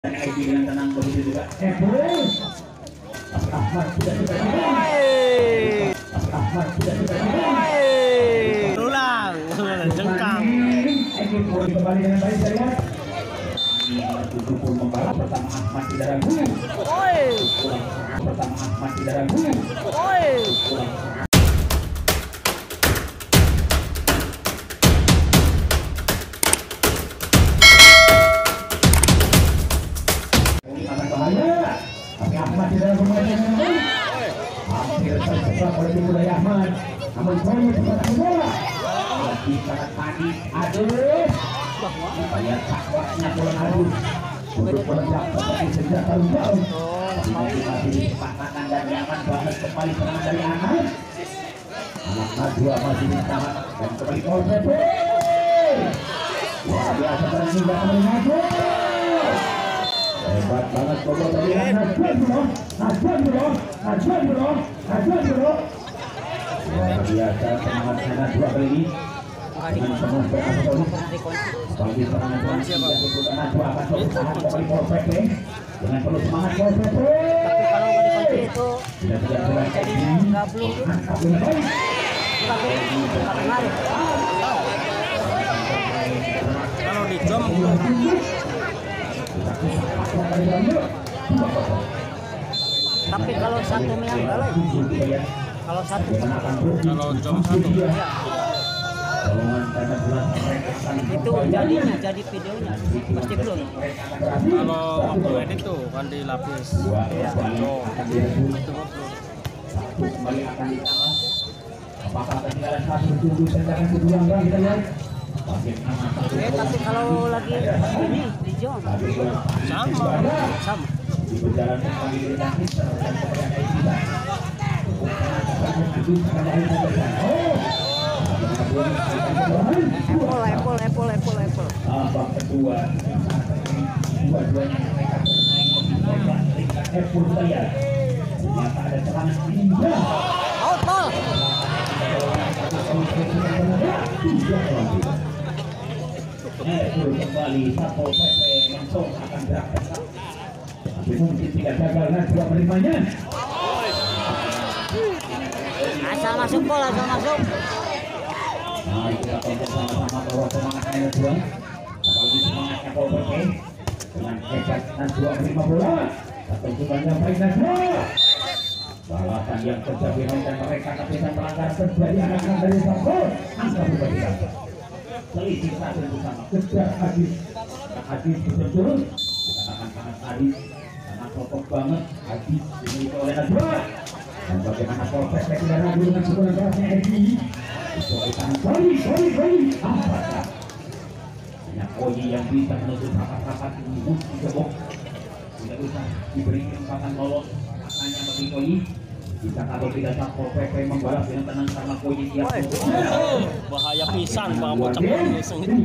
Dengan tenang begitu juga. Ahmad sudah ulang jengkang kembali dengan baik saya. Ini pun membalap pertama Ahmad tidak ragu. Pertama Ahmad tidak ragu. Ahmad tidak bermain dengan baik. Hampir terjebak oleh budaya Ahmad. Namun poin tetap bola. Lagi sangat panik. Aduh. Supaya takwaknya bola adu. Untuk meledak seperti senjata jauh. Masih kesempatan dan nyaman banget kembali serangan dari Ahmad. Ahmad dua masih tamat dan kembali gol Pepe. Wah biasa berani tidak mengadu. Hebat banget bola dari Najwan bro. Luar biasa semangat sana dua kali ini dengan penuh berasal bagi serangan Najwa akan berusaha kembali gol Pepe dengan penuh semangat gol Pepe. Tapi kalau nggak dikunci itu tidak jadinya nggak belum kalau di jam tapi kalau satu miliar kalau satu kalau jam satu itu jadinya jadi videonya pasti belum kalau waktu edit tuh kan dilapis kembali akan ditambah. Apakah ketinggalan satu tunggu sendakan kedua enggak kita lihat. Tapi kalau lagi ini di jam sama di perjalanan kami berjalan Apple. Babak kedua dua-duanya mereka bermain tingkat Apple saya. Ternyata ada serangan indah. Ball. Kembali Satpol PP langsung akan berangkat. Tapi mungkin tidak gagal Najwa menerimanya. Asal masuk bola, asal masuk. Nah kita tonton sama-sama bahwa semangatnya Najwa. Apalagi semangatnya Satpol PP dengan hebat Najwa menerima bola. Satu yang baik Najwa. Balasan yang terjadi dan mereka tapi melanggar terjadi anak-anak dari Satpol. Angka berbeda. Selisih satu bersama kejar Hadis betul-betul dikatakan sangat Hadis sangat pokok banget Hadis dimiliki oleh Najwa dan bagaimana Polsek tidak ragu dengan sebuah kerasnya Edi itu kita kali apakah hanya Koi yang bisa menutup rapat-rapat ini bukti gebok tidak usah diberi kesempatan lolos makanya bagi Koi bisa kalau tidak Satpol PP membalap dengan tenang karena Koi dia bahaya pisan bang bocah ini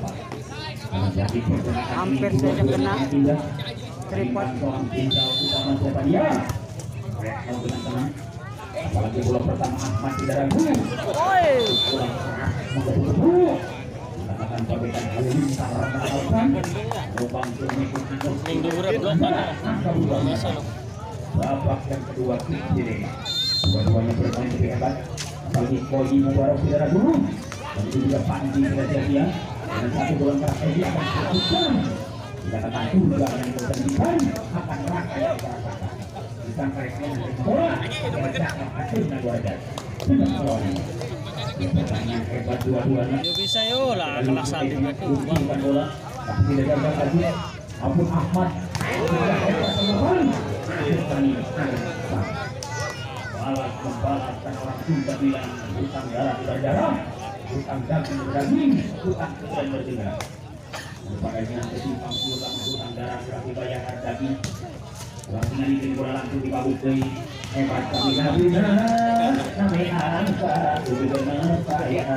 hampir saja kena tripod apalagi bola pertama Ahmad tidak ragu mengatakan bagikan halilintar rata-rata lubang babak yang kedua ini dua-duanya bermain lebih hebat apalagi Koi Mubarok tidak ragu dan itu juga Panji tidak jadi dengan satu bola keras Edi akan dilakukan dikatakan juga yang berjanjikan akan raka yang dirasakan bisa mereka menerima bola mengerjakan hasilnya luar biasa sudah selalu pertandingan hebat dua-duanya bisa yolah kelas satu bukan bola tapi tidak gagal lagi maupun Ahmad sudah hebat teman balas membalaskan orang Sunda bilang hutang darah berdarah hutang daging berdaging hutang kemudian berdengar makanya ketimbang hutang darah berarti bayar daging langsung ini bola langsung dibabut dari hebat kami nabi angka benar saya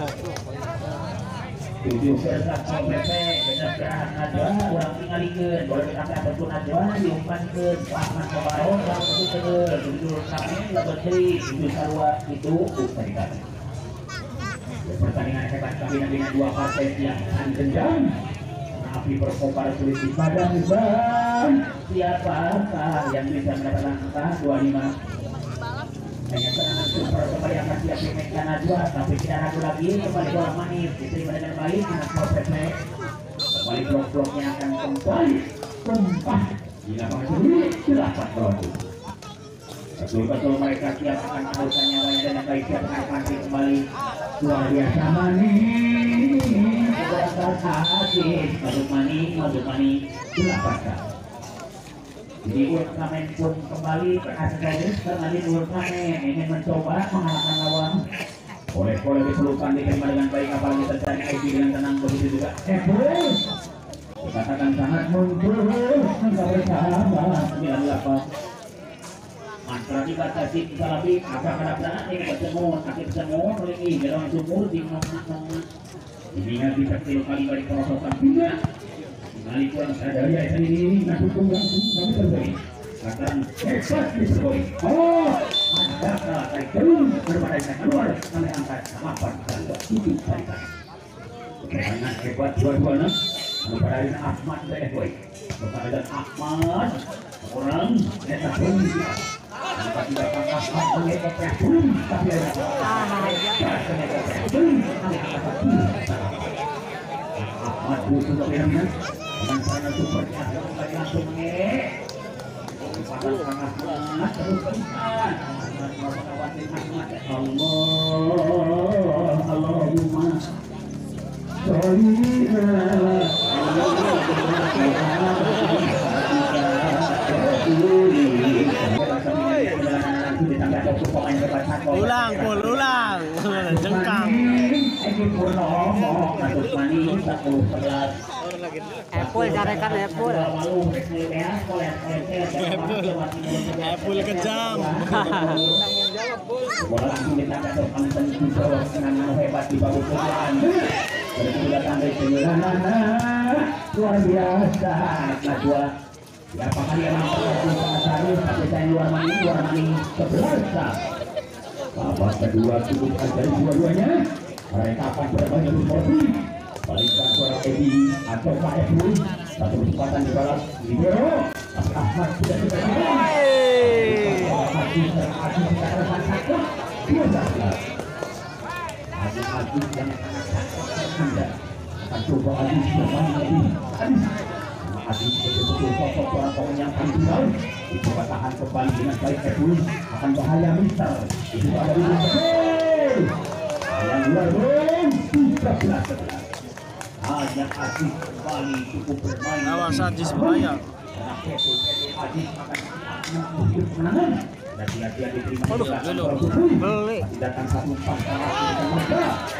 tujuh versa PP benar Najwa kurang tinggalikeun boleh sampai apapun Najwa diumpankeun Ahmad Mubarok langsung dikeun tujuh kami lebih dari tujuh sarua itu bukan pertandingan hebat kami dua partai yang saling dendam api berkobar sulit di badan dan siapakah yang bisa mendapatkan angka 25. Hanya serangan super kembali akan siap dimainkan dua, tapi tidak ragu lagi kembali bola manis diterima dengan baik anak Profesor. Kembali blok-bloknya akan kembali tumpah di lapangan sendiri 8 produk. Betul-betul mereka siap akan meneruskan nyawanya dengan baik, siap akan mati kembali. Luar biasa manis, masuk mani 8. Jadi Ultraman pun kembali berhasil kembali. Ultraman ingin mencoba mengalahkan lawan. Oleh diperlukan diterima dengan baik, apalagi terjadi ID dengan tenang, begitu juga Apple dikatakan sangat muncul mereka bersama 98. Mantra dibatasi salabi apa kadang-kadang ini bertemu sakit semua oleh ini dalam sumur di ini nanti terkait kali balik perosotan tidak kali kurang sadar ya ini nak hukum langsung kami terjadi akan hebat disebut ada kali turun berbeda keluar kami angkat 8 dan 7 kali karena hebat dua-duanya kepada Ahmad dan Boy kepada Ahmad orang eta pun tidak pernah mengekor pun tapi ada Ahmad butuh keberanian dengan sana super langsung mengek pada sangat teruskan Allahumma sholli ulang jengkang Apple carikan Apple kejam. Bola langsung ditangkap hebat di bawah pukulan. Datang dari luar biasa. Najwa berapa kali yang sangat tapi saya luar mani 11. Babak kedua cukup dari dua-duanya. Mereka akan bermain lebih sportif. Balikkan suara Edi atau Pak Ebru. Satu kesempatan dibalas libero. Tapi Ahmad sudah diperhatikan. Aziz yang sangat akan coba Aziz bermain lebih. Aziz betul-betul sosok orang yang paling final. Itu bertahan kembali dengan baik. Ebru akan bahaya mister. Itu ada di betul. Yang luar belum 13. Hanya Aziz kembali cukup bermain. Awas Aziz bahaya. Karena betul Aziz akan mengukir kemenangan. Dan dia diterima beli datang 1-4 dengan mudah.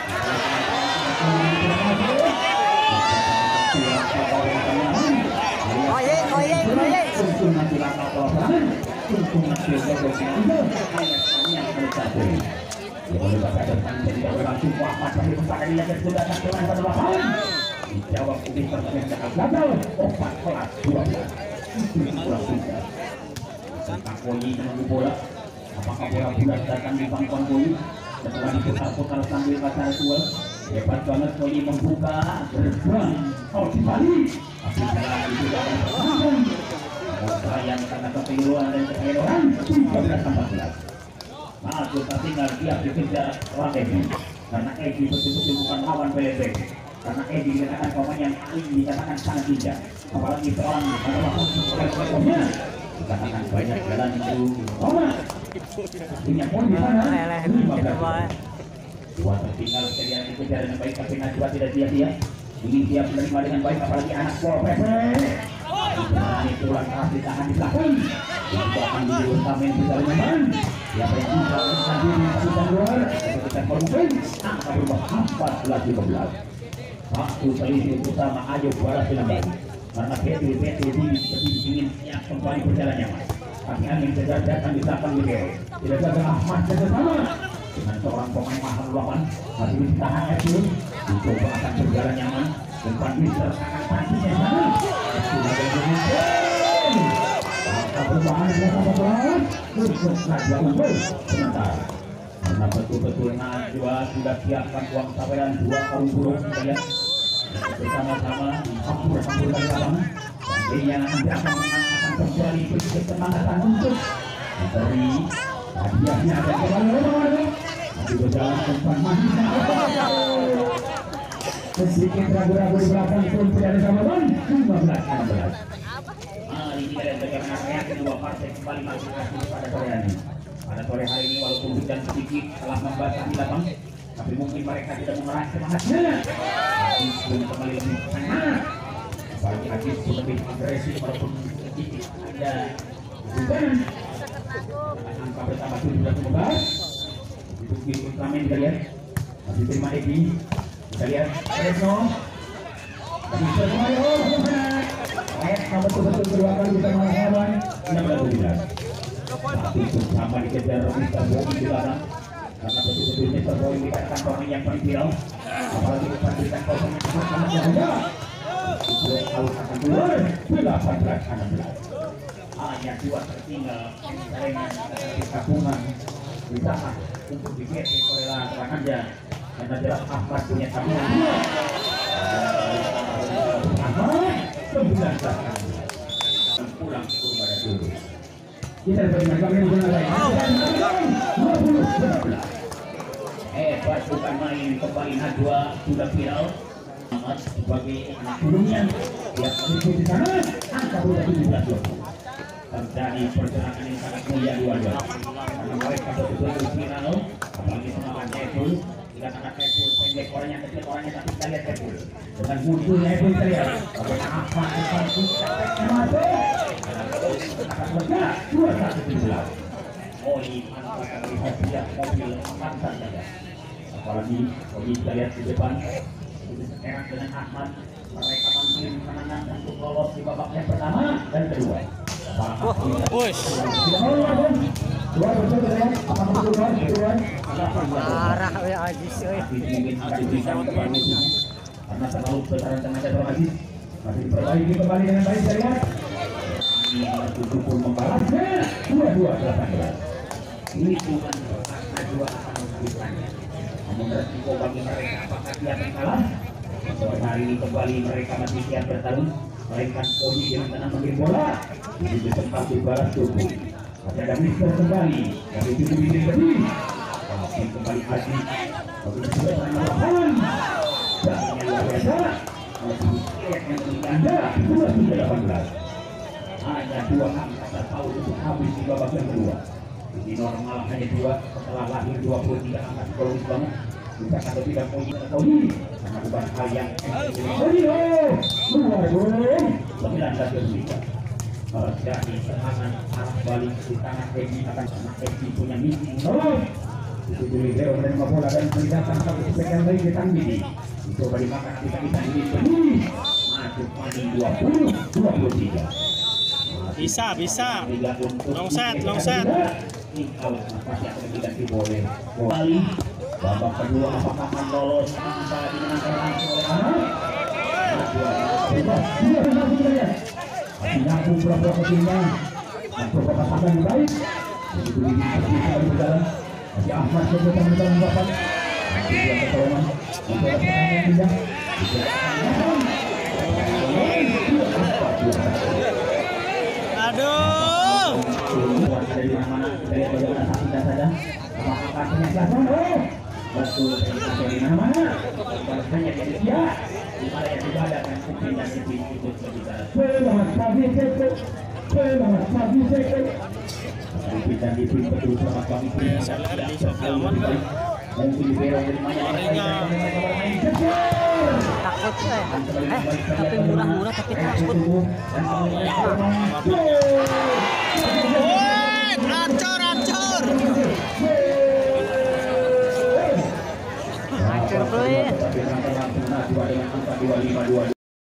Dijawab ini pertanyaan gagal 4 kelas 12. Tentang Koi menunggu bola. Apakah bola bulat datang di pangkuan Koi setelah diputar-putar sambil baca ritual. Hebat banget Koi membuka gerbang dibalik. Tapi sekarang itu akan berlangsung. Sayang karena kekeliruan dan kekeliruan 13-14. Masuk tertinggal dia dikejar oleh Edi. Karena Edi betul-betul bukan lawan PSB. Karena Edi dikatakan pemain yang paling dikatakan sangat bijak. Apalagi seorang adalah pemainnya. Dikatakan banyak jalan itu punya pun di sana 15. Dua tertinggal kejadian dikejar dengan baik tapi Najwa tidak sia-sia ingin siap menerima dengan baik apalagi anak Profesor ini tulang keras di tangan di belakang itu akan diurutamin bisa nyaman siapa yang bisa menekan diri bisa keluar kita mungkin angka berubah 14-15 waktu selisih utama ayo balas dengan baik karena PT ini seperti ingin siap kembali berjalan nyaman tapi angin segar datang di belakang Libero tidak ada Ahmad bersama dengan seorang pemain mahal lawan masih ditahan Ebru dicoba akan berjalan nyaman dan Pandister akan pancinya sana sudah berjalan perubahan bersama-sama untuk Najwa unggul sementara karena betul-betul Najwa sudah siapkan uang saweran 2 karung burung saya bersama-sama hampir dari lapangan. Ini yang nanti akan kembali berkesemangatan untuk memberi hadiahnya dan kembali masih berjalan umpan manisnya. Sedikit ragu-ragu di belakang pun tidak ada jawaban. 15-16. Ini kita bagaimana reaksi dua partai kembali masing-masing pada sore hari ini. Pada sore hari ini walaupun hujan sedikit telah membasah di lapang, tapi mungkin mereka tidak mengeras semangatnya. Tapi pun kembali lebih semangat. Bagi Agis pun lebih agresif walaupun sedikit ada hujan. Angka pertama 17-15. Itu Kim Ultraman kita lihat. Masih terima Edi. Kita lihat Resno. Bisa kembali. Betul-betul kedua kali bisa melawan 16-17. Tapi sama dikejar Mr. Boy di belakang karena betul-betul Mr. Boy dikatakan pemain yang paling viral, apalagi dipastikan kosong yang sangat bahaya. Itu out akan keluar 18-16. Hanya 2 tertinggal Serengan di tabungan berusaha untuk digeser oleh lawannya karena jelas Ahmad punya tabungan 19 pulang ke rumah dulu. Kita berikan kami lagi. 20-19. Hebat bukan main, kembali Najwa sudah viral. Ahmad sebagai anak gunungnya yang berikut di sana angka sudah 17-20. Terjadi pergerakan yang sangat mulia dua-dua. Karena mereka betul-betul viral, apalagi semangatnya itu. Sangat Epul pendek orangnya kecil orangnya tapi kita lihat Epul dengan munculnya Epul terlihat bagaimana apa yang capeknya masuk akan bergerak 21-17. Oli mantap melihat tidak mobil mantan saja apalagi Oli kita lihat di depan sekarang dengan Ahmad mereka mampu menang untuk lolos di babak yang pertama dan kedua. Parah ya Agis. Karena terlalu besaran tenaga Aziz masih diperbaiki kembali dengan baik saya lihat. Ini pun membalasnya 22-18. Ini bukan Najwa akan menghabiskannya. Namun resiko bagi mereka apakah dia akan kalah? Sore hari ini kembali mereka masih siap bertarung. Melainkan Kodi yang tengah mengirim bola di tempat dibalas tubuh. Masih ada Mister kembali dari tubuh ini berdiri. Tapi kembali Aziz. Tapi sudah melawan. Dan yang luar biasa. Masih yang mengganda 22-18. Hanya 2 angka terpaut untuk habis di babak yang kedua. Ini normal hanya 2 setelah lahir 23 angka psikologis banget. Kita kata tidak poin atau ini karena bukan hal yang luar biasa 19-23. Jadi serangan arah balik di tangan Edi akan Edi punya misi menolong. Itu dulu Leo menerima bola dan meninggalkan satu sepekan lagi di tangan Didi. Itu bagi makan kita ini berdiri masuk main 20-23. Bisa. Long set. Ini kalau pasti akan diganti boleh. Kembali babak kedua apakah akan lolos bisa dimenangkan langsung oleh anak. Nyambung berapa kecilnya masuk ke pasangan yang baik begitu ini bisa berjalan masih Ahmad kebetulan berjalan bapak masih dia ketolongan masih ada yang pindah aduh ada di mana-mana kita lihat bagaimana tak pindah saja apakah pasnya selatan betul dari mana-mana hanya dari dia di mana yang ibadah dan kuping dan kuping itu berbicara selamat pagi kita dipin betul selamat pagi mungkin di berong dari mana Takut tapi murah-murah tapi takut. Hancur. Hancur bro ya.